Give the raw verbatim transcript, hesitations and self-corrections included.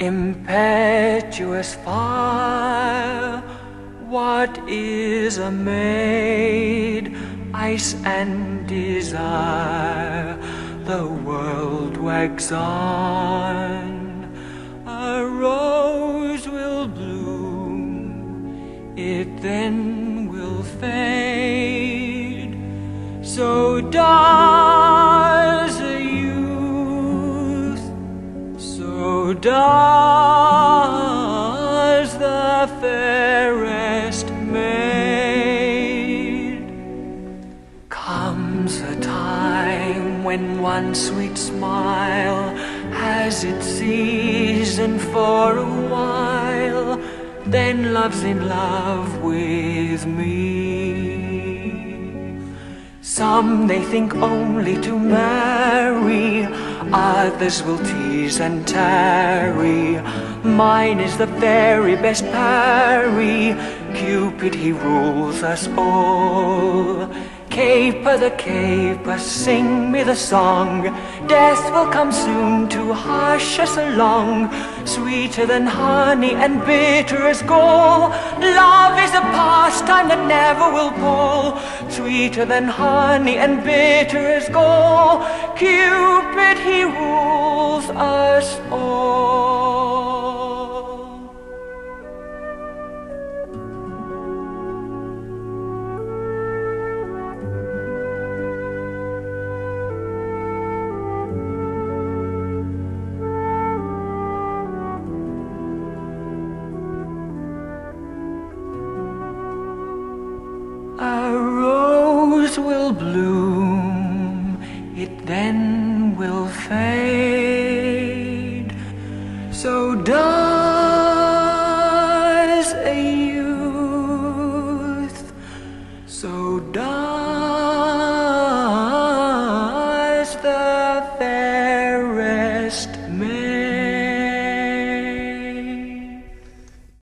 Impetuous fire, what is a maid? Ice and desire, the world wags on. A rose will bloom, it then will fade. So does a youth, so does the fairest maid. Comes a time when one sweet smile has its season for a while, then love's in love with me. Some they think only to marry, others will tease and tarry. Mine is the very best parry. Cupid, he rules us all. Caper the caper, sing me the song. Death will come soon to hush us along. Sweeter than honey and bitter as gall. Love is a pastime that never will pall. Sweeter than honey and bitter as gall. Cupid, he rules us all. A rose will bloom, it then will fade. So does a youth, so does